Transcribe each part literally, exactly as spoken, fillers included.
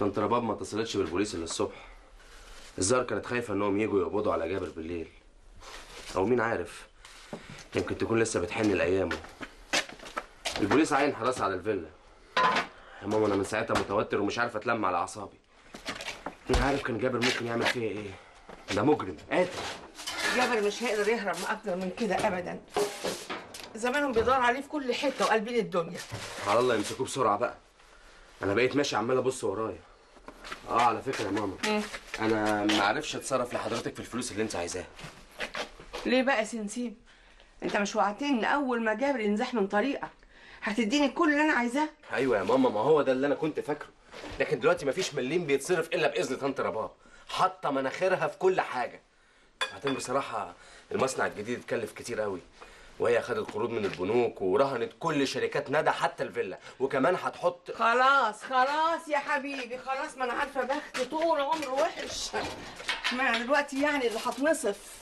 طنط رباب ما اتصلتش بالبوليس الا الصبح. الظاهر كانت خايفه انهم يجوا يقبضوا على جابر بالليل، او مين عارف يمكن تكون لسه بتحن لايامه. البوليس عين حراسه على الفيلا. يا ماما انا من ساعتها متوتر ومش عارف اتلم على اعصابي. مين عارف كان جابر ممكن يعمل فيا ايه؟ ده مجرم قاتل. جابر مش هيقدر يهرب اكتر من كده ابدا. زمانهم بيدوروا عليه في كل حته وقلبين الدنيا. على الله يمسكوه بسرعه بقى. انا بقيت ماشي عمال ابص ورايا. اه على فكره يا ماما، مم. انا ما عرفش اتصرف لحضرتك في الفلوس اللي انت عايزاها. ليه بقى يا سنسيم؟ انت مش وعدتني ان اول ما جابر ينزح من طريقك هتديني كل اللي انا عايزاه؟ ايوه يا ماما، ما هو ده اللي انا كنت فاكره، لكن دلوقتي مفيش مليم بيتصرف الا باذن طنط رباب. حاطه مناخيرها في كل حاجه. بعدين بصراحه المصنع الجديد اتكلف كتير قوي، وهي خدت قروض من البنوك ورهنت كل شركات ندى حتى الفيلا، وكمان هتحط. خلاص خلاص يا حبيبي خلاص، ما انا عارفه بخت طول عمره وحش. ما انا دلوقتي يعني اللي هتنصف.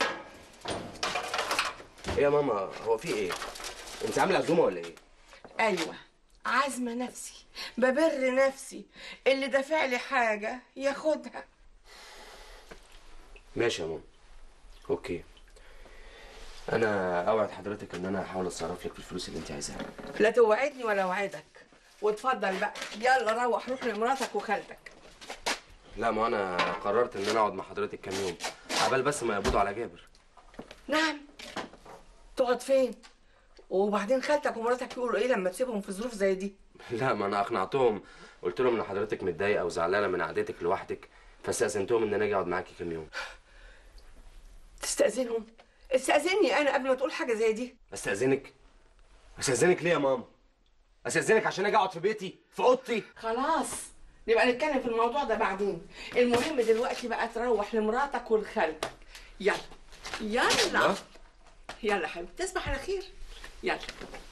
ايه يا ماما هو في ايه؟ انت عامله عزومه ولا ايه؟ ايوه عازمه نفسي، ببر نفسي، اللي دافع لي حاجه ياخدها. ماشي يا ماما، اوكي. انا اوعد حضرتك ان انا هحاول اتصرف لك في الفلوس اللي انت عايزاها. لا توعدني ولا اوعدك. واتفضل بقى يلا روح روح لمراتك وخالتك. لا ما انا قررت ان انا اقعد مع حضرتك كام يوم عبال بس ما يقبضوا على جابر. نعم. تقعد فين؟ وبعدين خالتك ومراتك يقولوا ايه لما تسيبهم في ظروف زي دي؟ لا ما انا اقنعتهم، قلت لهم ان حضرتك متضايقه وزعلانه من قعدتك لوحدك، فاستاذنتهم ان انا اجي اقعد معاكي كام يوم. تستأذنهم؟ استأذني انا قبل ما تقول حاجه زي دي. استأذنك؟ استأذنك ليه يا ماما؟ استأذنك عشان اجي اقعد في بيتي في اوضتي؟ خلاص نبقى نتكلم في الموضوع ده بعدين. المهم دلوقتي بقى تروح لمراتك ولخالتك. يلا يلا يلا حبيبي تصبح على خير. يلا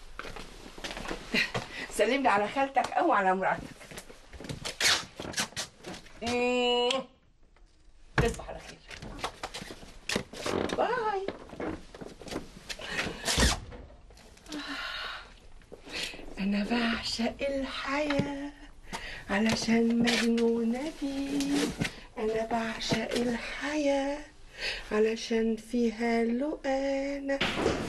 سلم لي على خالتك او على مراتك. تصبح على خير. باي. أنا بعشق الحياة علشان مجنونة بيه. أنا بعشق الحياة علشان فيها لقانة.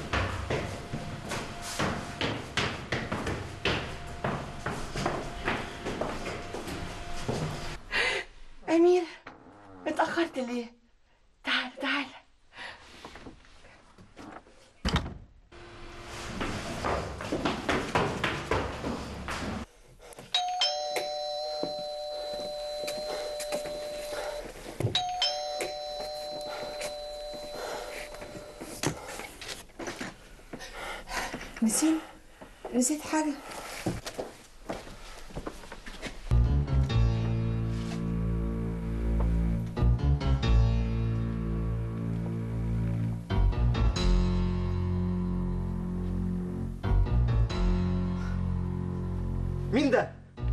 أمير اتأخرت ليه؟ تعال تعال. نسيت نسيت حاجة. مين ده؟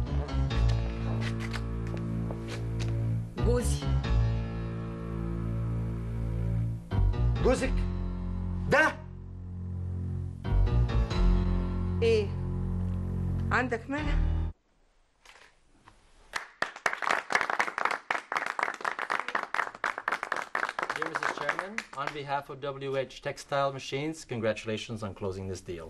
جوزي. جوزك؟ ده؟ ايه؟ عندك مانع؟ Dear Missus Chairman, on behalf of W H Textile Machines, congratulations on closing this deal.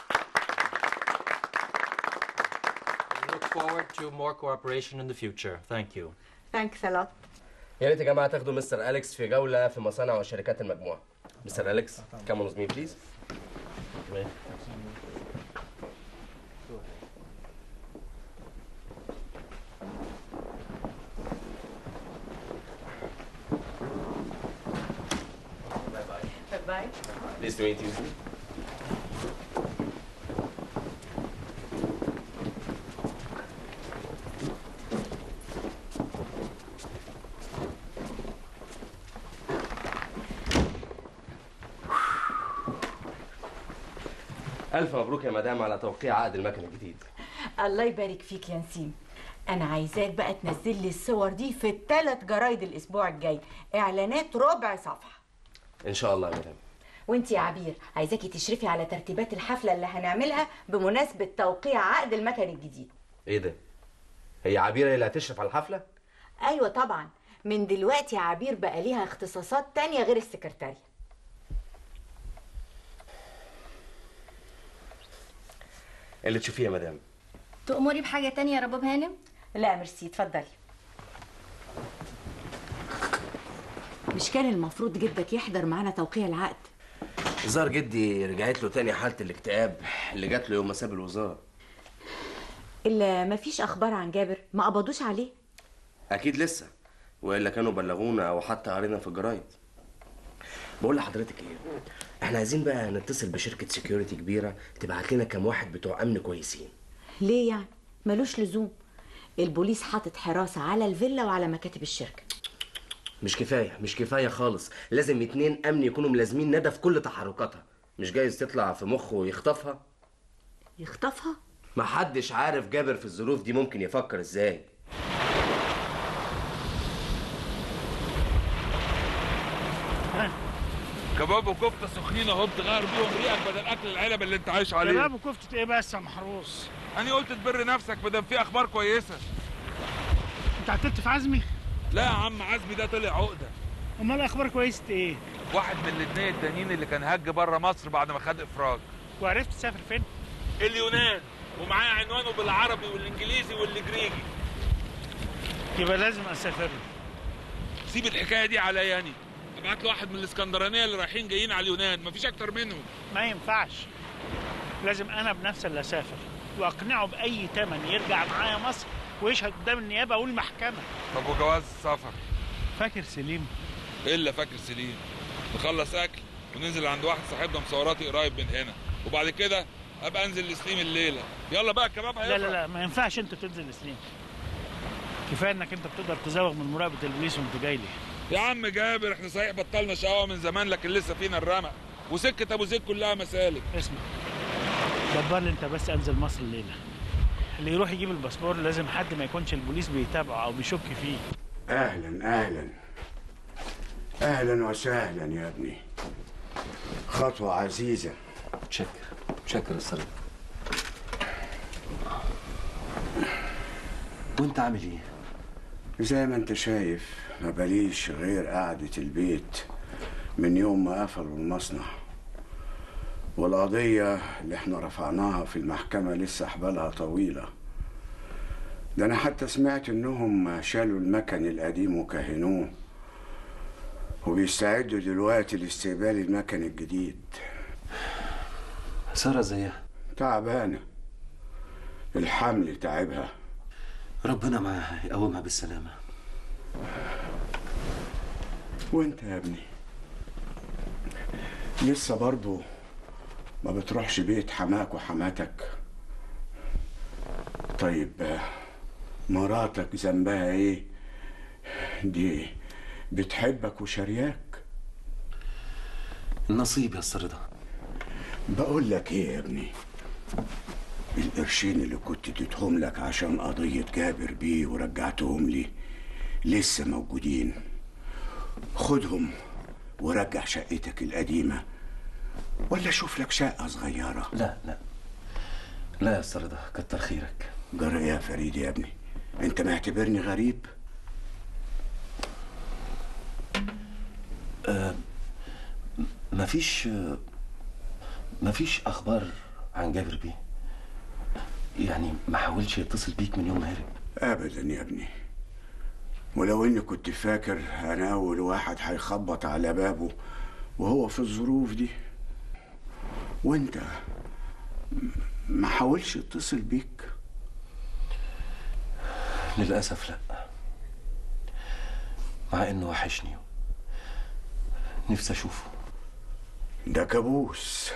We look forward to more cooperation in the future. Thank you. Thanks a lot. يا ريت يا جماعه تاخدوا مستر أليكس في جوله في مصانع وشركات المجموعه. مستر أليكس come on with me please. Bye. Pleased to meet you. ألف مبروك يا مدام على توقيع عقد المكن الجديد. الله يبارك فيك يا نسيم. أنا عايزاك بقى تنزل لي الصور دي في الثلاث جرايد الأسبوع الجاي، إعلانات ربع صفحة. إن شاء الله يا مدام. وانت يا عبير عايزاكي تشرفي على ترتيبات الحفلة اللي هنعملها بمناسبة توقيع عقد المكن الجديد. إيه ده؟ هي عبيره هي اللي هتشرف على الحفله؟ ايوه طبعا، من دلوقتي عبير بقى ليها اختصاصات تانية غير السكرتارية. اللي تشوفيه يا مدام. تأمري بحاجة تانية يا رباب هانم؟ لا ميرسي، اتفضلي. مش كان المفروض جدك يحضر معانا توقيع العقد؟ ظهر جدي رجعت له تاني حاله الاكتئاب اللي جات له يوم ما ساب الوزاره. الا مفيش اخبار عن جابر؟ ما قبضوش عليه؟ اكيد لسه، والا كانوا بلغونا او حتى قرينا في الجرايد. بقول لحضرتك ايه، احنا عايزين بقى نتصل بشركه سكيورتي كبيره تبعت لنا كام واحد بتوع امن كويسين. ليه يعني؟ ملوش لزوم، البوليس حاطط حراسه على الفيلا وعلى مكاتب الشركه. مش كفايه، مش كفايه خالص، لازم اتنين امن يكونوا ملازمين ندى في كل تحركاتها. مش جايز تطلع في مخه ويخطفها. يخطفها؟ محدش عارف جابر في الظروف دي ممكن يفكر ازاي. كباب وكفته سخنين اهو، بتغير بيهم ريقك بدل اكل العلب اللي انت عايش عليه. كباب وكفته ايه بس يا محروس؟ انا قلت تبر نفسك ما دام في اخبار كويسه. انت عتلت في عزمي؟ لا يا عم، عزمي ده طلع عقده. امال اخبار كويسه ايه؟ واحد من الاثنين التانيين اللي كان هج بره مصر بعد ما خد افراج. وعرفت تسافر فين؟ اليونان، ومعاه عنوانه بالعربي والانجليزي والجريجي. يبقى لازم اسافر. سيب الحكايه دي عليا، انا ابعت له واحد من الاسكندرانيه اللي رايحين جايين على اليونان، مفيش اكتر منهم. ما ينفعش، لازم انا بنفسي اللي اسافر واقنعه باي ثمن يرجع معايا مصر ويشهد قدام النيابه والمحكمه. طب وجواز السفر؟ فاكر سليم؟ الا فاكر سليم. نخلص اكل وننزل عند واحد صاحبنا مصوراتي قريب من هنا، وبعد كده ابقى انزل لسليم الليله. يلا بقى الكباب هيفرق. لا لا لا، ما ينفعش انت تنزل لسليم. كفايه انك انت بتقدر تزوغ من مراقبه البوليس وانت جاي لي. يا عم جابر، احنا صحيح بطلنا شقاوه من زمان، لكن لسه فينا الرمق، وسكه ابو زيد كلها مسالك. اسمع، دبر لي انت بس انزل مصر الليله. اللي يروح يجيب الباسبور لازم حد ما يكونش البوليس بيتابعه او بيشك فيه. اهلا اهلا اهلا وسهلا يا ابني، خطوه عزيزه. شكر شكر السلام. وانت عامل ايه؟ زي ما انت شايف، ما بليش غير قعدة البيت من يوم ما قفلوا المصنع، والقضية اللي احنا رفعناها في المحكمة لسه حبالها طويلة. ده انا حتى سمعت انهم شالوا المكن القديم وكهنوه، وبيستعدوا دلوقتي لاستقبال المكن الجديد. سارة زيها تعبانة، الحمل تعبها. ربنا معاها يقومها بالسلامة. وانت يا ابني لسه برضو ما بتروحش بيت حماك وحماتك؟ طيب مراتك ذنبها ايه؟ دي بتحبك وشرياك. النصيب يا أستاذ رضا. بقول لك ايه يا ابني، القرشين اللي كنت اديتهم لك عشان قضية جابر بيه ورجعتهم لي لسه موجودين. خدهم ورجع شقتك القديمة، ولا شوف لك شقة صغيرة. لا لا لا يا أستاذ رضا، كتر خيرك. جرى ايه يا فريد يا ابني؟ انت معتبرني غريب؟ أه مفيش مفيش اخبار عن جابر بيه؟ يعني ما حاولش يتصل بيك من يوم ما هرب؟ ابدا يا ابني، ولو اني كنت فاكر انا اول واحد هيخبط على بابه وهو في الظروف دي. وانت ما حاولش يتصل بيك؟ للاسف لا، مع انه وحشني، نفسي اشوفه. ده كابوس.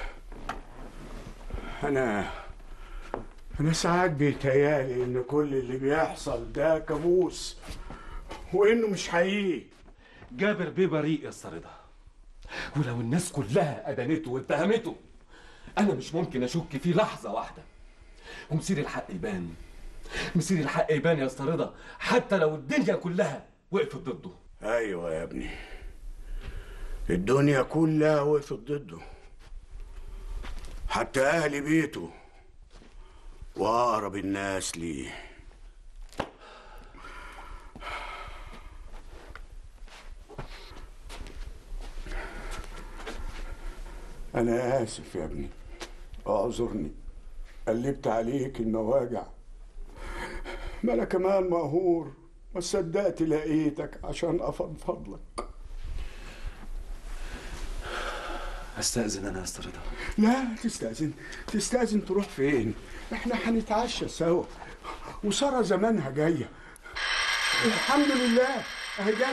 انا انا ساعات بيتهيالي ان كل اللي بيحصل ده كابوس وانه مش حقيقي. جابر بيه بريء يا أستاذ رضا، ولو الناس كلها أدانته واتهمته أنا مش ممكن أشك فيه لحظة واحدة. ومصير الحق يبان، مصير الحق يبان يا أستاذ رضا، حتى لو الدنيا كلها وقفت ضده. ايوه يا ابني، الدنيا كلها وقفت ضده، حتى اهل بيته واقرب الناس ليه. أنا آسف يا ابني، اعذرني، قلبت عليك المواجع. ما أنا كمان مقهور، ما صدقت لقيتك عشان أفضفض لك. استأذن أنا يا أستاذ رضا. لا تستأذن، تستأذن تروح فين؟ احنا هنتعشى سوا، وسارة زمانها جاية. الحمد لله اهي جت.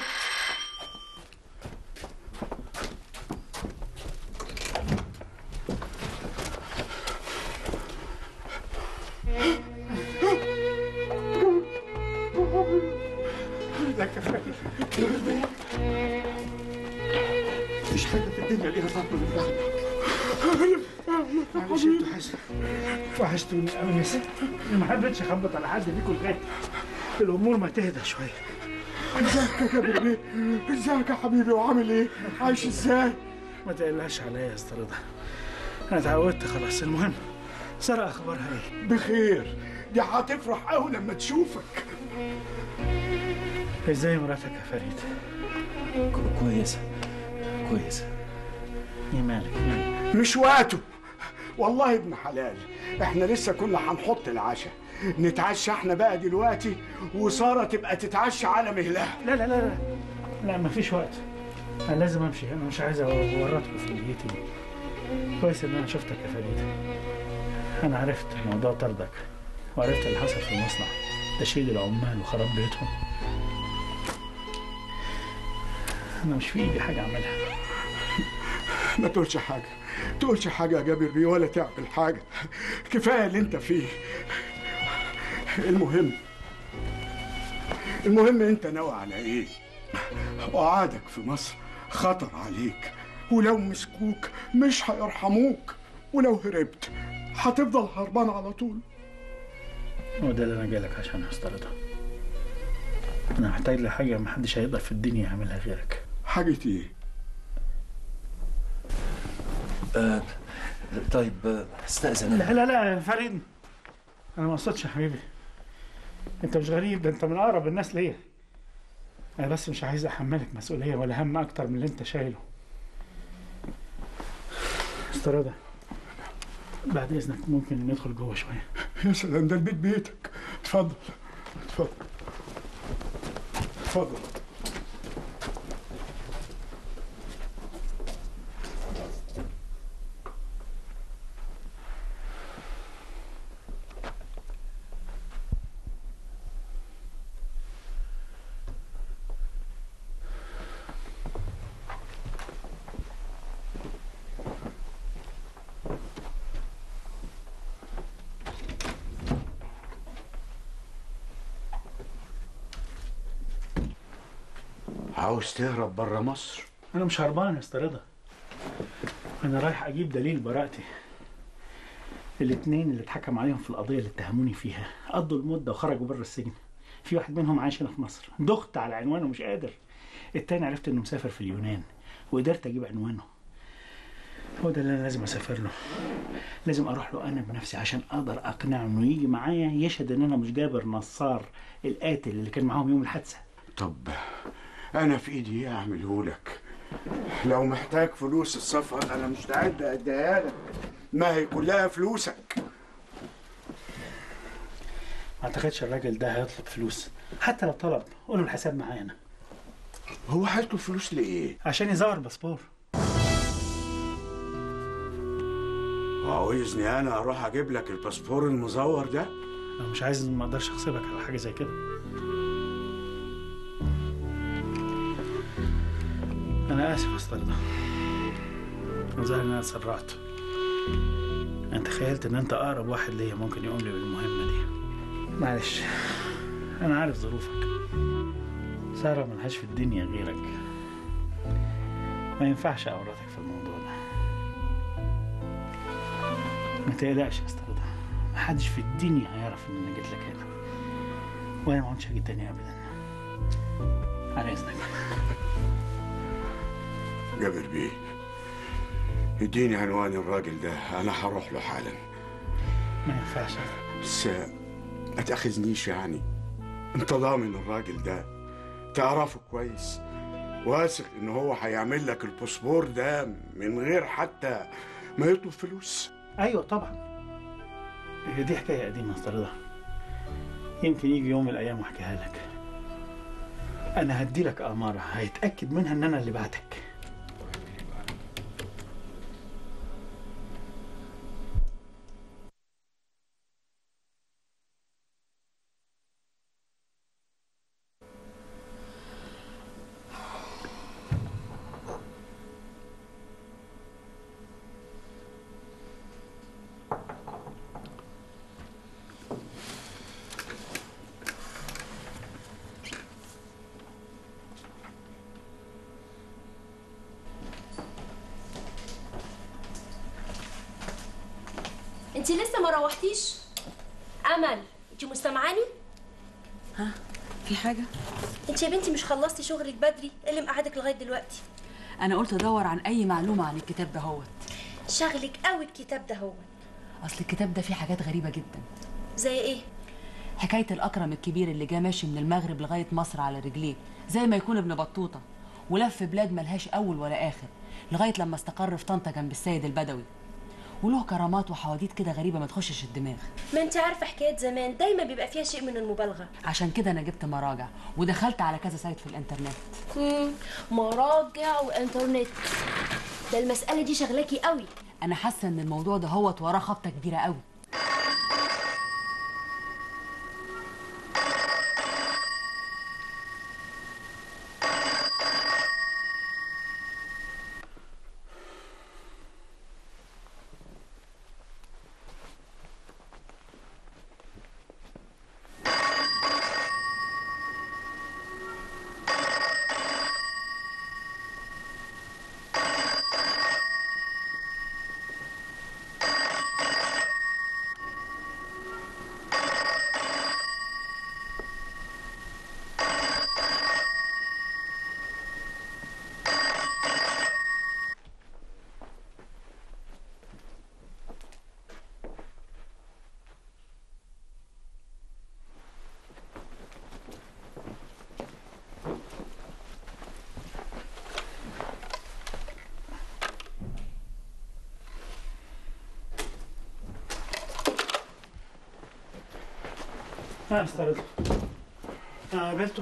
مفيش حاجة في الدنيا ليها طعم من بعض. معلش انتوا حاسة وحشتوني قوي يا ست. انا ما حبيتش اخبط على حد فيكم لغاية الامور ما تهدى شوية. ازيك يا كبير بيه؟ ازيك يا حبيبي وعامل ايه؟ عايش ازاي؟ ما تقلقش عليا يا استاذ رضا، انا اتعودت خلاص. المهم سارة اخبارها ايه؟ بخير، دي هتفرح قوي لما تشوفك. ازاي مراتك يا فريد؟ كويسة كويسة. ايه مالك مالك؟ مش وقته والله ابن حلال، احنا لسه كنا هنحط العشاء، نتعشى احنا بقى دلوقتي وسارة تبقى تتعشى على مهلها. لا لا لا لا لا مفيش وقت، انا لازم امشي، انا مش عايز اورطكم في نيتي. كويس ان انا شفتك يا فريد. انا عرفت موضوع طردك وعرفت اللي حصل في المصنع، تشييد العمال وخراب بيوتهم. انا مش في ايدي حاجه اعملها. ما تقولش حاجة، تقولش حاجة يا جابر بيه ولا تعمل حاجة، كفاية اللي انت فيه. المهم المهم انت ناوي على ايه؟ وقعدك في مصر خطر عليك، ولو مسكوك مش هيرحموك، ولو هربت هتفضل هربان على طول. هو ده اللي انا جايلك عشان استرضى. انا محتاج لحاجه محدش هيقدر في الدنيا يعملها غيرك. حاجة ايه؟ آه طيب آه استأذن. لا لا لا فريد، انا ما اقصدش يا حبيبي، انت مش غريب، ده انت من اقرب الناس ليا. انا بس مش عايز احملك مسؤوليه ولا هم اكتر من اللي انت شايله. استرضى بعد اذنك ممكن ندخل جوه شويه؟ يا سلام، ده البيت بيتك. اتفضل اتفضل اتفضل. عاوز تهرب بره مصر؟ انا مش هربان يا استاذ رضا، انا رايح اجيب دليل براءتي. الاثنين اللي اتحكم عليهم في القضيه اللي اتهموني فيها قضوا المده وخرجوا بره السجن. في واحد منهم عايش هنا في مصر، دخت على عنوانه مش قادر. التاني عرفت انه مسافر في اليونان وقدرت اجيب عنوانه. هو ده اللي انا لازم اسافر له، لازم اروح له انا بنفسي عشان اقدر اقنعه انه يجي معايا يشهد ان انا مش جابر نصار القاتل اللي كان معاهم يوم الحادثه. طب انا في ايدي ايه اعمله لك؟ لو محتاج فلوس السفر انا مستعد اديها لك، ما هي كلها فلوسك. ما اعتقدش الراجل ده هيطلب فلوس، حتى لو طلب قول له الحساب معايا انا. هو هيطلب فلوس لإيه؟ عشان يزور باسبور. وعاوزني أنا أروح أجيب لك الباسبور المزور ده؟ لو مش عايز ما أقدرش أغصبك على حاجة زي كده. أنا آسف يا أستاذ، ظاهر إن أنا اتسرعت. أنا تخيلت إن أنت أقرب واحد ليا ممكن يقوم لي بالمهمة دي. معلش، أنا عارف ظروفك. سارة ملهاش في الدنيا غيرك، ما ينفعش أورطك في الموضوع ده. ما تقلقش يا أستاذ، محدش في الدنيا هيعرف إن أنا جيت لك هنا، وأنا ما عدتش هاجي تاني أبدا. على إذنك. جابر بيه، اديني عنوان الراجل ده، أنا هروح له حالا. ما ينفعش. بس ما تأخذنيش يعني، أنت ضامن الراجل ده، تعرفه كويس، واثق إن هو هيعمل لك الباسبور ده من غير حتى ما يطلب فلوس. ايوه طبعا، هي دي حكايه قديمه يا استاذ رضا، يمكن يجي يوم من الايام واحكيها لك. انا هدي لك اماره هيتاكد منها ان انا اللي بعتك. انت لسه ما روحتيش؟ امل انت مستمعاني؟ ها في حاجه؟ انت يا بنتي مش خلصتي شغلك بدري؟ ايه اللي مقعدك لغايه دلوقتي؟ انا قلت ادور عن اي معلومه عن الكتاب ده هوت. شغلك قوي الكتاب ده هو. اصل الكتاب ده فيه حاجات غريبه جدا. زي ايه؟ حكايه الاكرم الكبير اللي جه ماشي من المغرب لغايه مصر على رجليه زي ما يكون ابن بطوطه، ولف بلاد ملهاش اول ولا اخر لغايه لما استقر في طنطا جنب السيد البدوي، وله كرامات وحواديت كده غريبه ما تخشش الدماغ. ما انت عارفه حكايه زمان دايما بيبقى فيها شيء من المبالغه. عشان كده انا جبت مراجع ودخلت على كذا سايت في الانترنت. امم مراجع وانترنت، ده المساله دي شغلاكي قوي. انا حاسه ان الموضوع ده هوت وراه خبطه كبيره قوي. ها استاذ رضا، انا قابلته؟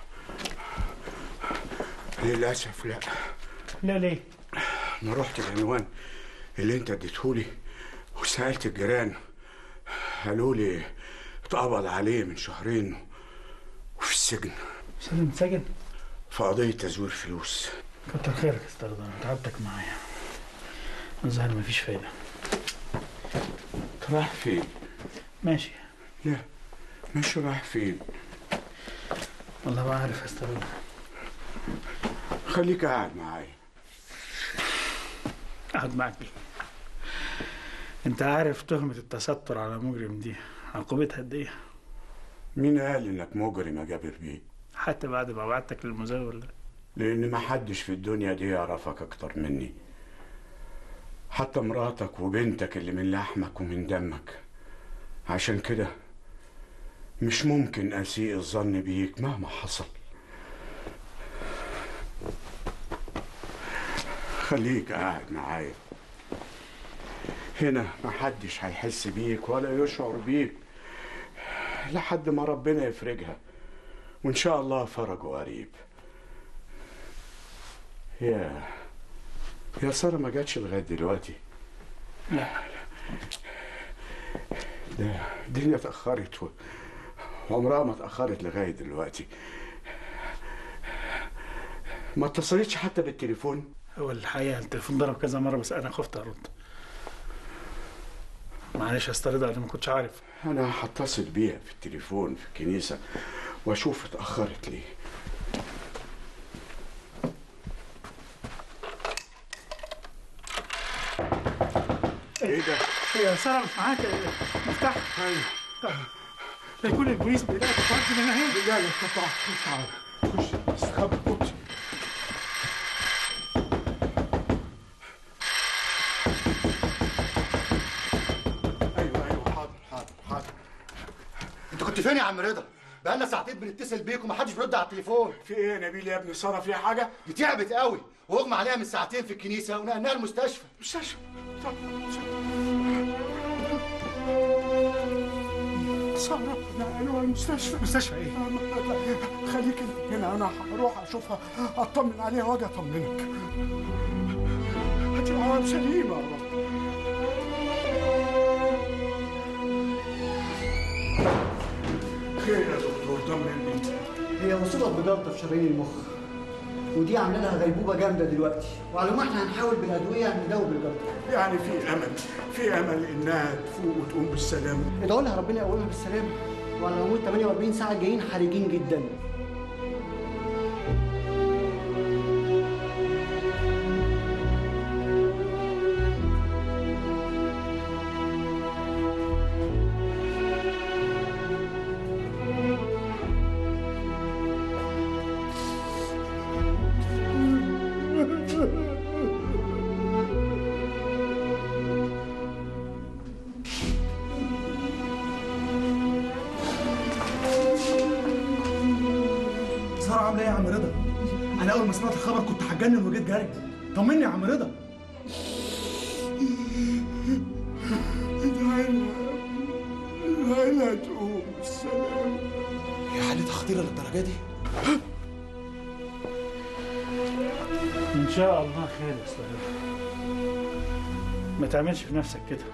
للاسف لا. لا ليه؟ انا رحت العنوان اللي انت اديتهولي وسالت الجيران، قالوا لي اتقبض عليه من شهرين وفي السجن. سلم سجن؟ في قضيه تزوير فلوس. كتر خيرك يا استاذ رضا، انا تعبتك معايا. الظاهر مفيش فايده. رايح فين؟ ماشي. لا مش رايح فين؟ والله ما عارف يا استاذ رضا. خليك قاعد معايا. اقعد معاك ليه؟ انت عارف تهمة التستر على مجرم دي عقوبتها قد ايه؟ مين قال انك مجرم يا جابر بيه؟ حتى بعد ما بعتك للمزاول ده. لان ما حدش في الدنيا دي يعرفك اكتر مني، حتى مراتك وبنتك اللي من لحمك ومن دمك. عشان كده مش ممكن اسيء الظن بيك مهما حصل. خليك قاعد معايا هنا، محدش هيحس بيك ولا يشعر بيك لحد ما ربنا يفرجها، وان شاء الله فرجه قريب. يا يا ساره ما جاتش لغايه دلوقتي؟ لا ده الدنيا اتاخرت و... وعمرها ما اتاخرت لغايه دلوقتي. ما اتصلتش حتى بالتليفون؟ هو الحقيقه التليفون ضرب كذا مره بس انا خفت ارد. معلش يا استاذ رضا، انا ما كنتش عارف. انا هتصل بيها في التليفون في الكنيسه واشوف اتاخرت ليه. ايه ده؟ يا ساره مش معاك مفتاح؟ ايوه. لا يكون البوليس بيلاقي فرد من هنا. لا لا تعال تعال خش استخبى خش. ايوه ايوه حاضر حاضر حاضر. انت كنت فين يا عم رضا؟ بقالنا ساعتين بنتصل بيك ومحدش بيرد على التليفون. في ايه يا نبيل يا ابني؟ ساره فيها حاجه؟ دي تعبت قوي واغمى عليها من ساعتين في الكنيسه ونقلناها المستشفى. مستشفى؟ سارة نقلوها المستشفى. مستشفى ايه؟ خليك انت هنا، انا هروح اشوفها اطمن عليها واجي اطمنك. هتبقى سليمة يا رب. خير يا دكتور، طمني. هي مصيبه بجلطه في شرايين المخ، ودي عامله لها غيبوبه جامده دلوقتي، وعلى ما احنا هنحاول بالادويه نداوي الجلطه. يعني في امل، في امل انها تفوق وتقوم بالسلامه. ادعوا لها ربنا يقومها بالسلامه، وعلى العموم ثمانية وأربعين ساعه جايين حرجين جدا. ساره عامله ايه يا عم رضا؟ انا اول ما سمعت الخبر كنت هتجنن وجيت جري. طمني يا عم رضا. ادعي لها، ادعي لها تقوم بالسلامه. هي حالتها خطيره للدرجه دي؟ ان شاء الله خير يا استاذ رضا. ما تعملش في نفسك كده.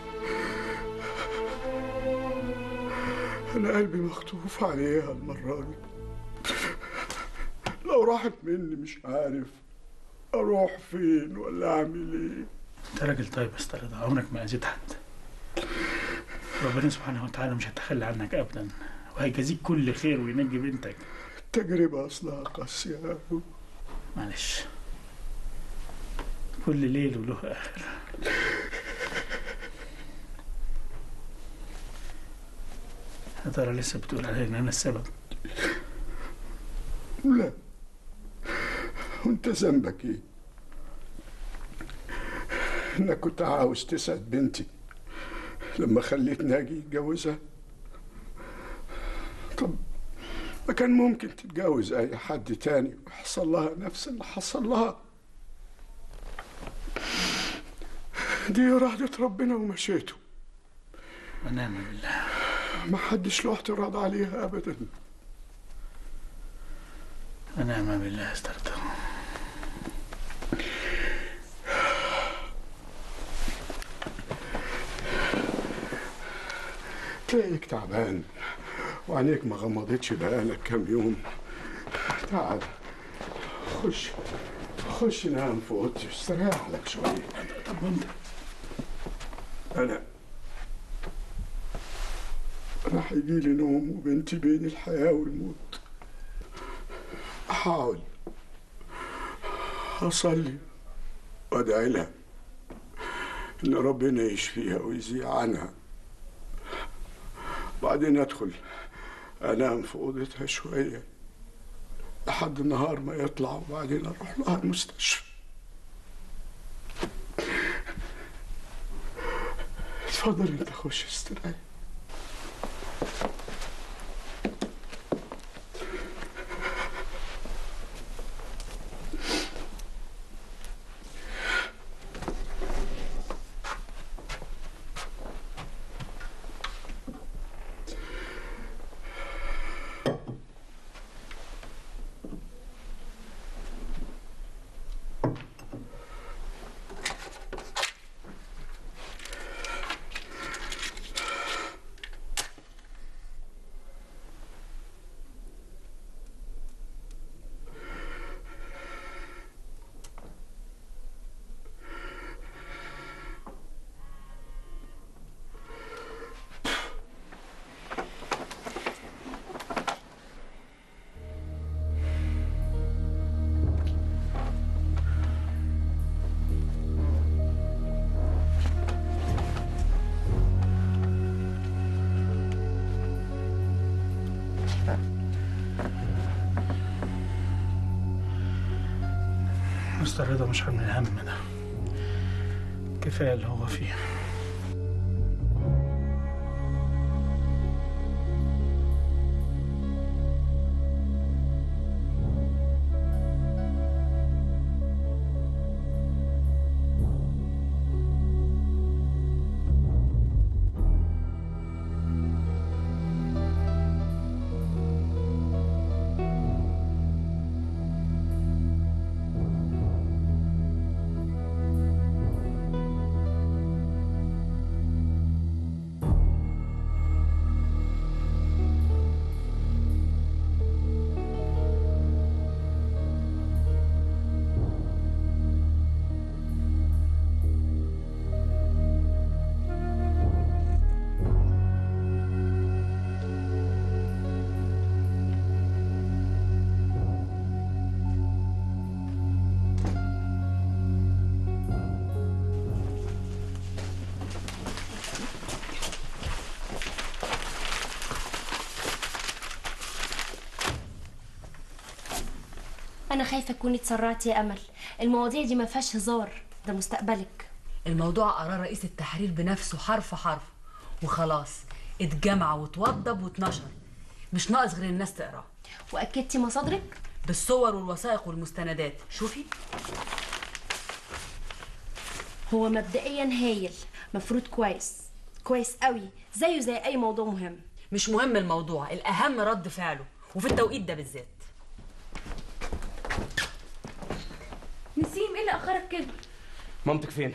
انا قلبي مخطوف عليها المره دي. لو راحت مني مش عارف اروح فين ولا اعمل ايه. انت راجل طيب يا استاذ رضا، عمرك ما اذيت حد. ربنا سبحانه وتعالى مش هيتخلى عنك ابدا، وهيجازيك كل خير وينجي بنتك. التجربه اصلها قاسيه قوي. معلش، كل ليل وله اخر. يا ترى لسه بتقول علي ان انا السبب؟ لا، وانت ذنبك ايه؟ انك كنت عاوز تسعد بنتي لما خليت ناجي يتجوزها. طب ما كان ممكن تتجوز اي حد تاني ويحصل لها نفس اللي حصل لها. دي إرادة ربنا ومشيته، ونعم بالله. ما حدش له اعتراض عليها ابدا. ونعم بالله يا استاذ رضا. تلاقيك تعبان وعينيك ما غمضتش بقالك كام يوم. تعال خش خش نام في اوضتي واستريح لك شويه. طب وانت؟ انا انا هيجيلي نوم وبنتي بين الحياه والموت. احاول اصلي وادعي لها ان ربنا يشفيها ويزيع عنها. بعدين ادخل انام في اوضتها شويه لحد النهار ما يطلع، وبعدين اروح لها المستشفى. اتفضل انت خش استريح. مستر رضا مش حامل الهم ده، كفايه اللي هو فيه. انا خايفه تكوني اتسرعتي يا امل. المواضيع دي ما فيهاش هزار، ده مستقبلك. الموضوع قرار رئيس التحرير بنفسه حرف حرف، وخلاص اتجمع واتوضب واتنشر، مش ناقص غير الناس تقراه. واكدتي مصادرك؟ بالصور والوثائق والمستندات. شوفي. هو مبدئيا هايل، مفروض كويس كويس قوي، زيه زي اي موضوع مهم. مش مهم الموضوع، الاهم رد فعله، وفي التوقيت ده بالذات. نسيم، ايه اللي اخرك كده؟ مامتك فين؟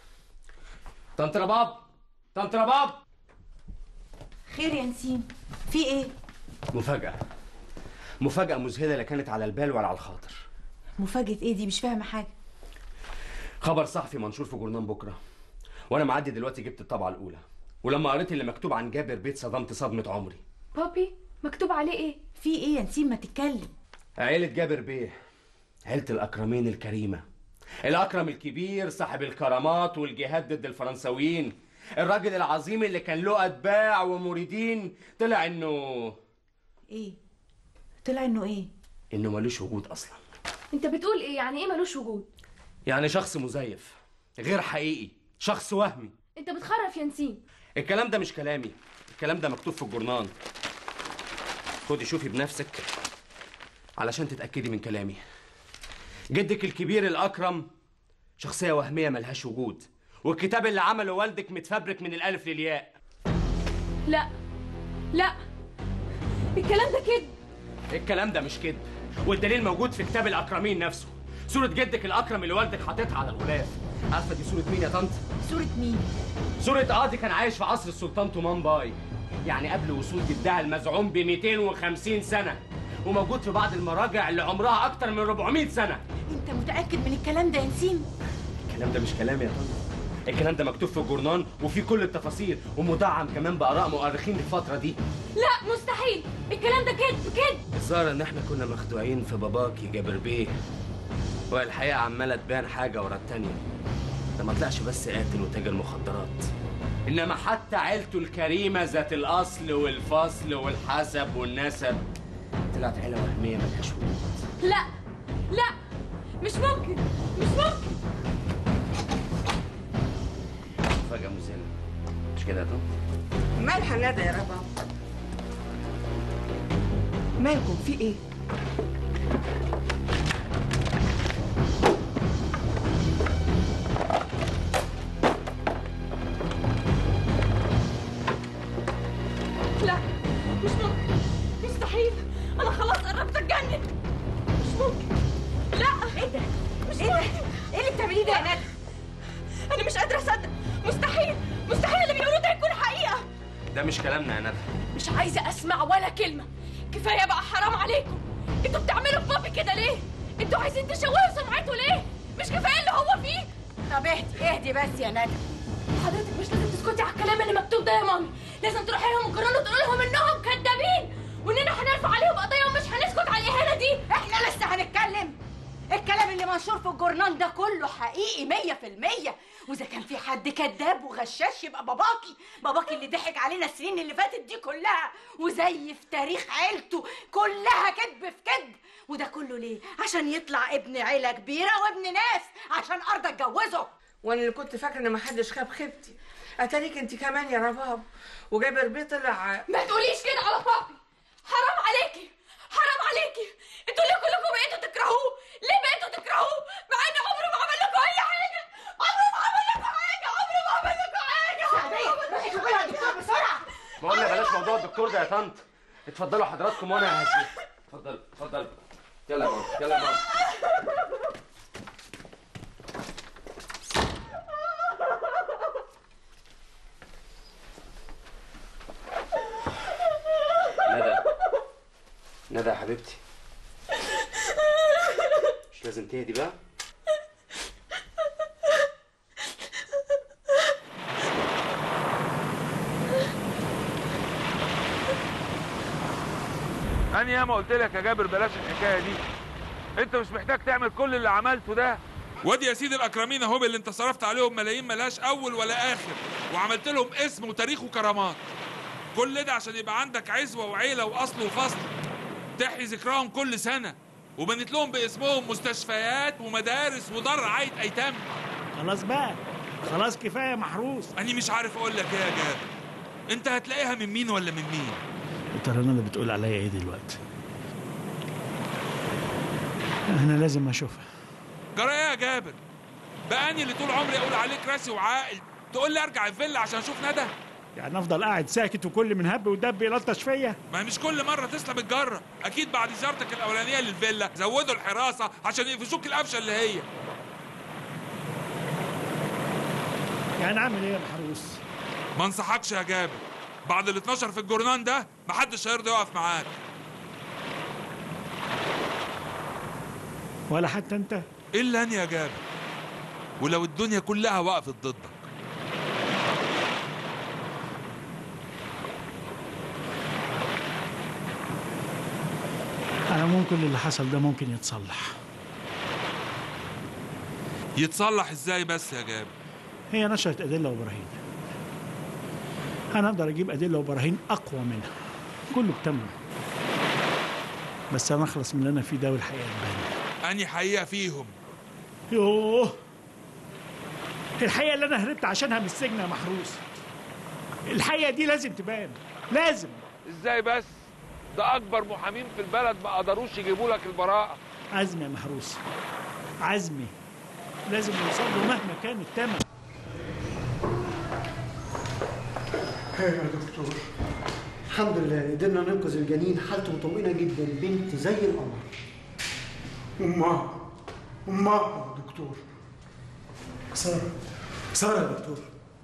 طنط رباب، طنط رباب. خير يا نسيم، في ايه؟ مفاجأة مفاجأة مذهلة لا كانت على البال ولا على الخاطر. مفاجأة ايه دي؟ مش فاهمة حاجة. خبر صحفي منشور في جورنال بكرة، وانا معدي دلوقتي جبت الطبعة الأولى، ولما قريت اللي مكتوب عن جابر بيت صدمت صدمة عمري. بابي، مكتوب عليه ايه؟ في ايه يا نسيم؟ ما تتكلم. عيلة جابر بيه، عيلة الأكرمين الكريمة، الأكرم الكبير صاحب الكرامات والجهاد ضد الفرنساويين، الراجل العظيم اللي كان له أتباع ومريدين، طلع إنه ايه؟ طلع إنه ايه؟ إنه ملوش وجود أصلا. انت بتقول ايه؟ يعني ايه ملوش وجود؟ يعني شخص مزيف، غير حقيقي، شخص وهمي. انت بتخرف يا نسيم. الكلام ده مش كلامي، الكلام ده مكتوب في الجورنال. خدي شوفي بنفسك علشان تتأكدي من كلامي. جدك الكبير الأكرم شخصية وهمية ملهاش وجود، والكتاب اللي عمله والدك متفبرك من الألف للياء. لا لا، الكلام ده كذب. الكلام ده مش كذب، والدليل موجود في كتاب الأكرمين نفسه. صورة جدك الأكرم اللي والدك حاططها على الغلاف. عارفة دي صورة مين يا طنط؟ صورة مين؟ صورة قاضي كان عايش في عصر السلطان تومان باي، يعني قبل وصول جدها المزعوم ب مئتين وخمسين سنة، وموجود في بعض المراجع اللي عمرها أكتر من أربعمئة سنة. أنت متأكد من الكلام ده يا نسيم؟ الكلام ده مش كلامي يا طنط، الكلام ده مكتوب في الجورنال وفي كل التفاصيل، ومدعم كمان بآراء مؤرخين الفترة دي. لا مستحيل، الكلام ده كذب كذب. الظاهر إن إحنا كنا مخدوعين في باباكي جابر بيه، والحقيقة عمالة تبان حاجة ورا التانية. ده ما طلعش بس قاتل وتاجر مخدرات، إنما حتى عيلته الكريمة ذات الأصل والفصل والحسب والنسب طلعت عيلة وهمية ملهاش وجود. لا لا، مش ممكن مش ممكن. مفاجأة مذهلة، مش كده يا طنط؟ مالها ندى يا رباب؟ مالكم في ايه؟ لا مش ممكن، مستحيل، انا خلاص قربت اتجنن. مش ممكن. لا ايه ده؟ مش ايه ده؟ ممكن. ايه اللي بتعمليه ده يا ندى؟ انا مش قادره اصدق، مستحيل مستحيل اللي بيقولوه ده يكون حقيقه. ده مش كلامنا يا ندى. مش عايزه اسمع ولا كلمه، كفايه بقى، حرام عليكم. انتوا بتعملوا في بابي كده ليه؟ انتوا عايزين تشوهوا سمعته ليه؟ مش كفايه اللي هو فيه؟ طب اهدي اهدي بس يا ندى. حضرتك مش لازم تسكتي على الكلام اللي مكتوب ده يا مامي، لازم تروحي لهم الجران وتقولي لهم انهم كدابين، واننا هنرفع عليهم قضيه ومش هنسكت على الاهانه دي. احنا لسه هنتكلم؟ الكلام اللي منشور في الجورنال ده كله حقيقي مية في المية، وإذا كان في حد كذاب وغشاش يبقى باباكي، باباكي اللي ضحك علينا السنين اللي فاتت دي كلها وزيف تاريخ عيلته كلها كذب في كذب. وده كله ليه؟ عشان يطلع ابن عيلة كبيرة وابن ناس، عشان أرضى اتجوزه. وانا اللي كنت فاكره ان محدش خاب خيبتي، اتاريك انت كمان يا رباب. وجابر بيه طلع. ما تقوليش كده على بابي، حرام عليكي حرام عليكي. انتوا ليه كلكم بقيتوا تكرهوه؟ ليه بقيتوا تكرهوه مع ان عمره ما عمل لكم اي حاجه؟ عمره ما عمل لكم حاجه، عمره ما عمل لكم حاجه. سعدية روحي شوفي لها الدكتور بسرعه. ما قلنا بلاش موضوع الدكتور ده يا طنط. اتفضلوا حضراتكم وانا ههديك. اتفضل اتفضل. يلا يا ماما يلا يا ماما. ندى ندى يا حبيبتي، مش لازم تهدي بقى؟ أنا ياما قلت لك يا جابر بلاش الحكاية دي، أنت مش محتاج تعمل كل اللي عملته ده. وادي يا سيدي الأكرمين أهو اللي أنت صرفت عليهم ملايين ملهاش أول ولا آخر، وعملت لهم اسم وتاريخ وكرامات. كل ده عشان يبقى عندك عزوة وعيلة وأصل وفصل تحيي ذكراهم كل سنة. وبنت لهم باسمهم مستشفيات ومدارس ودار رعايه ايتام. خلاص بقى، خلاص كفايه محروس. انا مش عارف اقول لك ايه يا جابر. انت هتلاقيها من مين ولا من مين؟ ترى انا اللي بتقول عليا ايه دلوقتي؟ انا لازم اشوفها. جرى ايه يا جابر؟ بقى اني اللي طول عمري اقول عليك راسي وعاقل تقول لي ارجع الفيلا عشان اشوف ندى؟ يعني افضل قاعد ساكت وكل من هب ودب يلطش فيا؟ ما مش كل مره تسلم الجره، اكيد بعد زيارتك الاولانيه للفيلا زودوا الحراسه عشان يقفشوك القفشه اللي هي. يعني اعمل ايه يا محروس؟ ما انصحكش يا جابر، بعد ال اتناشر في الجورنان ده محدش هيرضى يقف معاك. ولا حتى انت؟ الا انا يا جابر، ولو الدنيا كلها وقفت ضدك. على العموم كل اللي حصل ده ممكن يتصلح. يتصلح ازاي بس يا جابر؟ هي نشرت ادله وبراهين، انا اقدر اجيب ادله وبراهين اقوى منها، كله بتمن. بس انا اخلص من اللي انا فيه ده والحقيقه تبان. اني حقيقه فيهم. يوه، الحقيقه اللي انا هربت عشانها من السجن يا محروس، الحقيقه دي لازم تبان، لازم. ازاي بس؟ ده اكبر محامين في البلد ما قدروش يجيبوا لك البراءه. عزمي يا محروس، عزمي لازم نوصل له مهما كان الثمن. خير يا دكتور، الحمد لله قدرنا ننقذ الجنين، حالته مطمئنه جدا، بنت زي القمر. امها امها يا دكتور. ساره ساره يا دكتور.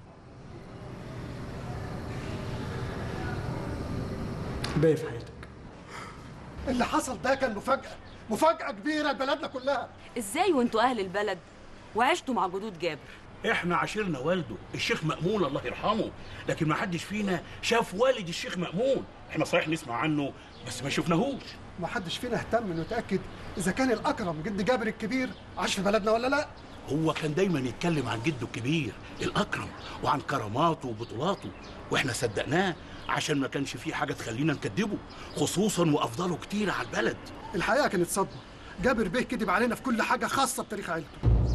باقي في حياتك. اللي حصل ده كان مفاجأة، مفاجأة كبيرة لبلدنا كلها. ازاي وانتوا اهل البلد وعشتوا مع جدود جابر؟ احنا عاشرنا والده الشيخ مأمون الله يرحمه، لكن ما حدش فينا شاف والد الشيخ مأمون. احنا صحيح نسمع عنه بس ما شفناهوش. ما حدش فينا اهتم انه يتأكد اذا كان الاكرم جد جابر الكبير عاش في بلدنا ولا لا. هو كان دايما يتكلم عن جده الكبير الاكرم وعن كراماته وبطولاته، واحنا صدقناه عشان ما كانش فيه حاجه تخلينا نكذبه، خصوصا وافضله كتير على البلد. الحقيقه كانت صدمه، جابر بيه كذب علينا في كل حاجه خاصه بتاريخ عيلته.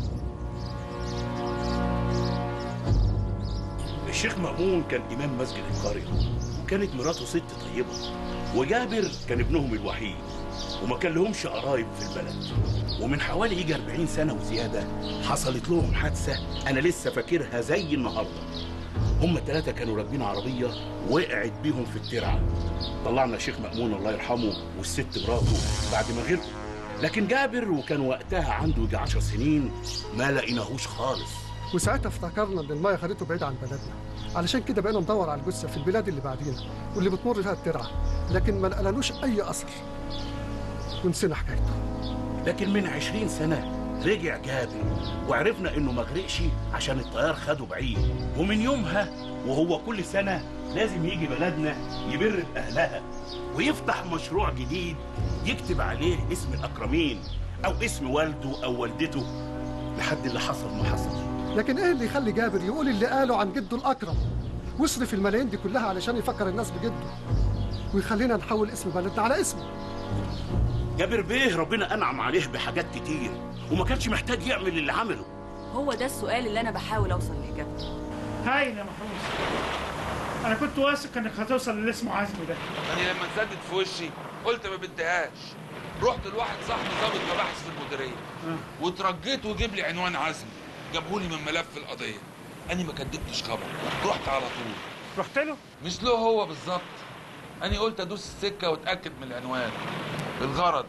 الشيخ مأمون كان إمام مسجد القرية، وكانت مراته ست طيبة، وجابر كان ابنهم الوحيد، وما كان لهمش قرايب في البلد. ومن حوالي يجي أربعين سنة وزيادة حصلت لهم حادثة أنا لسه فاكرها زي النهاردة. هم الثلاثة كانوا راكبين عربية وقعت بيهم في الترعة. طلعنا الشيخ مأمون الله يرحمه والست مراته بعد ما غرقوا، لكن جابر وكان وقتها عنده يجي عشر سنين ما لقيناهوش خالص. وساعتها افتكرنا ان المايه خدته بعيد عن بلدنا، علشان كده بقينا ندور على الجثه في البلاد اللي بعدينا واللي بتمر فيها الترعه، لكن ما لقينالوش اي اثر ونسينا حكايته. لكن من عشرين سنة رجع جابر وعرفنا انه ما غرقش عشان الطيار خده بعيد، ومن يومها وهو كل سنة لازم يجي بلدنا يبر بأهلها ويفتح مشروع جديد يكتب عليه اسم الأكرمين أو اسم والده أو والدته لحد اللي حصل ما حصل. لكن ايه اللي يخلي جابر يقول اللي قاله عن جده الأكرم ويصرف الملايين دي كلها علشان يفكر الناس بجده ويخلينا نحول اسم بلدنا على اسمه؟ جابر بيه ربنا أنعم عليه بحاجات كتير وما كانش محتاج يعمل اللي عمله. هو ده السؤال اللي أنا بحاول أوصل لإجابته. هاين يا محروس، أنا كنت واثق إنك هتوصل للي اسمه عزمي ده. أنا لما اتسدد في وشي قلت ما بديهاش، رحت لواحد صاحبي ضابط مباحث في المديرية أه. وترجيت وجيب لي عنوان عزمي، جابهولي من ملف القضية. أنا ما كدبتش خبر، رحت على طول. رحت له؟ مش له هو بالظبط، أنا قلت أدوس السكة وأتأكد من العنوان. الغرض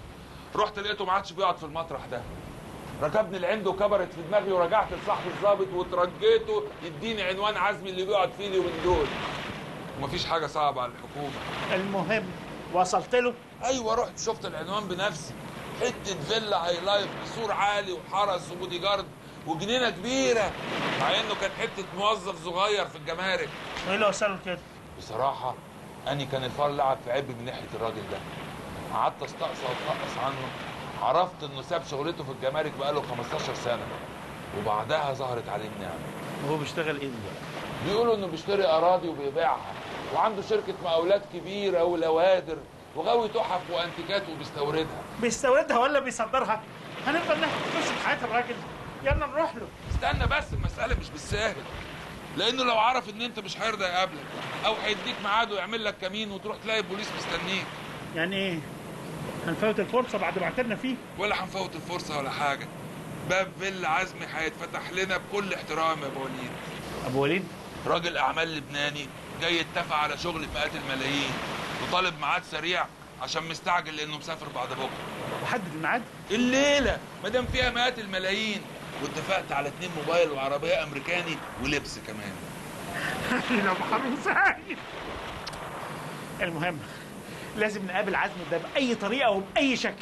رحت لقيته ما عادش بيقعد في المطرح ده، ركبني العند وكبرت في دماغي ورجعت لصاحبي الظابط وترجيته يديني عنوان عزمي اللي بيقعد فيه اليومين دول. ومفيش حاجة صعبة على الحكومة. المهم وصلت له؟ أيوة، رحت شفت العنوان بنفسي، حتة فيلا هاي لايف بسور عالي وحرس وبودي جارد وجنينة كبيرة، مع إنه كان حتة موظف صغير في الجمارك. وإيه اللي وصله كده؟ بصراحة أني كان الفار لعب في عب من ناحية الراجل ده. قعدت استقصى واتنقص عنه، عرفت انه ساب شغلته في الجمارك بقاله خمستاشر سنة، وبعدها ظهرت عليه النعمة. وهو بيشتغل ايه دلوقتي؟ بيقولوا انه بيشتري اراضي وبيبيعها، وعنده شركة مقاولات كبيرة ولوادر، وغاوي تحف وانتيكات وبيستوردها. بيستوردها ولا بيصدرها؟ هنفضل ناخد فلوس في حياة الراجل؟ يلا نروح له. استنى بس، المسألة مش بالساهل، لأنه لو عرف إن أنت مش هيرضى يقابلك أو هيديك ميعاد ويعمل لك كمين وتروح تلاقي البوليس مستنيك. يعني إيه؟ هنفوت الفرصة بعد ما اعتدنا فيه؟ ولا هنفوت الفرصة ولا حاجة. باب فيلا عزمي هيتفتح لنا بكل احترام يا أبو وليد. أبو وليد؟ راجل أعمال لبناني جاي يتفق على شغل بمئات الملايين وطالب ميعاد سريع عشان مستعجل لأنه مسافر بعد بكرة. وحدد الميعاد؟ الليلة ما دام فيها مئات الملايين، واتفقت على اتنين موبايل وعربية أمريكاني ولبس كمان. لو محروس هاي. المهم لازم نقابل عزمي ده بأي طريقة وبأي شكل.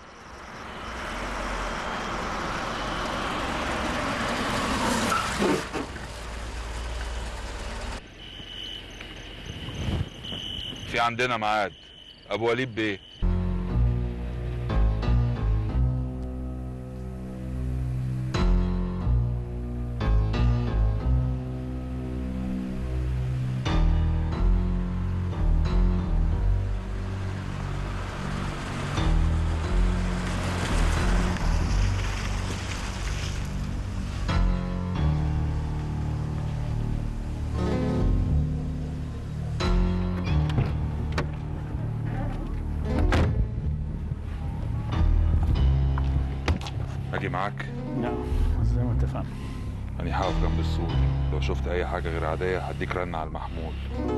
في عندنا ميعاد ابو وليد بيه. اجي معاك؟ لا زي ما اتفقنا. انا هقف جنب السور، لو شفت اي حاجه غير عاديه هديك رن على المحمول.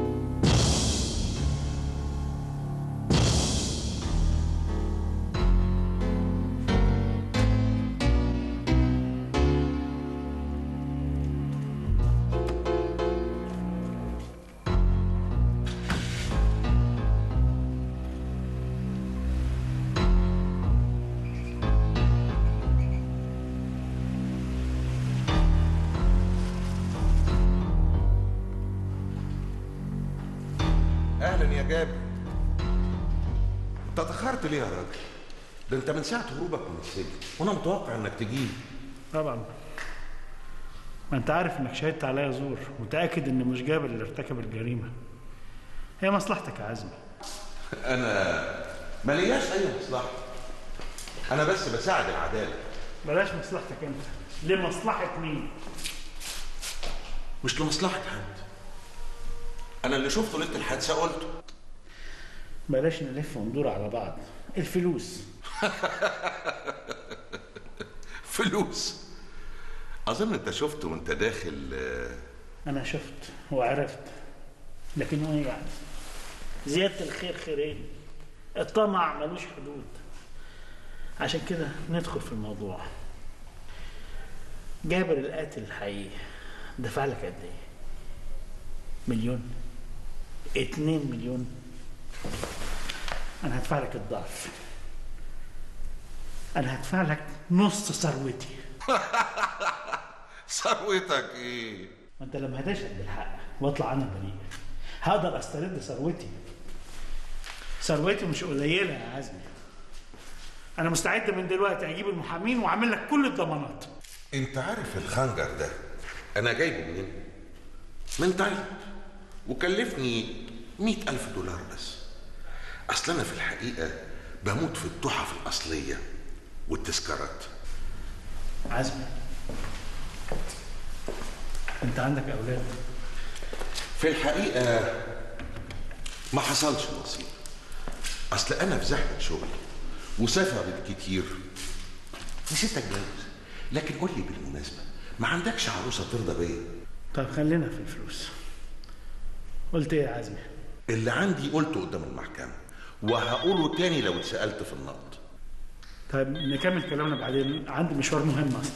اهلا يا جابر. انت اتاخرت ليه يا راجل؟ ده انت من ساعه هروبك من السجن وانا متوقع انك تجيلي. طبعا ما انت عارف انك شهدت عليا زور، متاكد ان مش جابر اللي ارتكب الجريمه. هي مصلحتك يا عزمي. انا مالياش اي مصلحه، انا بس بساعد العداله. بلاش مصلحتك انت، لمصلحه مين؟ مش لمصلحه حد، انا اللي شفته ليله الحادثه قلته. بلاش نلف وندور على بعض. الفلوس. فلوس؟ اظن انت شفته وانت داخل. انا شفت وعرفت، لكن ايه يعني؟ زياده الخير خيرين، الطمع ملوش حدود. عشان كده ندخل في الموضوع. جابر القاتل الحقيقي دفع لك قد ايه؟ مليون؟ اتنين مليون؟ انا هدفع لك الضعف. انا هدفع لك نص ثروتي. ثروتك ايه؟ ما انت لما هتشهد بالحق واطلع انا بريء هقدر استرد ثروتي. ثروتي مش قليله يا عزمي. انا مستعد من دلوقتي اجيب المحامين واعمل لك كل الضمانات. انت عارف الخنجر ده انا جايبه منين؟ من تايلاند، وكلفني مئة ألف دولار بس. اصل انا في الحقيقه بموت في التحف الاصليه والتذكارات. عزمي انت عندك اولاد؟ في الحقيقه ما حصلش نصيب. اصل انا في زحمه شغل وسافرت كتير نسيت اتجوز. لكن قول لي بالمناسبه، ما عندكش عروسه ترضى بيا؟ طب خلينا في الفلوس. قلت ايه يا عزمي؟ اللي عندي قلته قدام المحكمه وهقوله تاني لو اتسالت في النقد. طيب نكمل كلامنا بعدين، عندي مشوار مهم اصلا.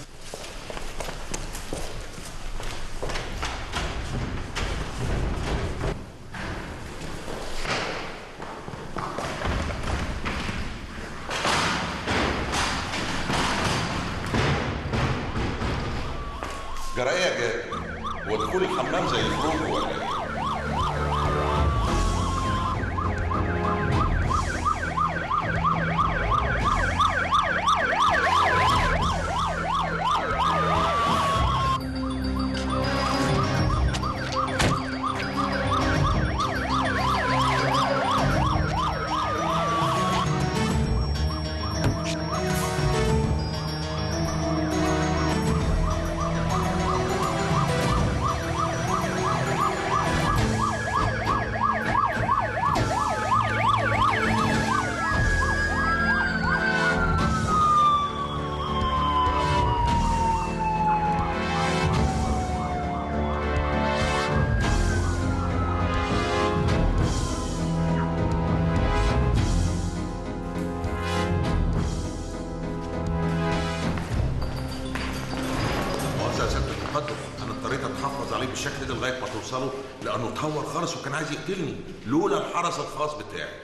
جرى ايه يا جابر؟ هو دخول الحمام زي الخروج ولا ايه؟ لغايه ما توصلوا لانه اتهور خالص وكان عايز يقتلني لولا الحرس الخاص بتاعي.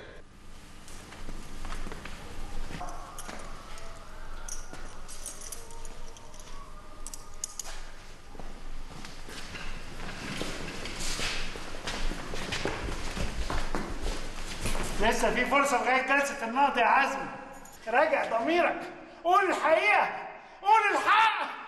لسه في فرصة لغاية جلسة النقض يا عزمي. راجع ضميرك، قول الحقيقة، قول الحق.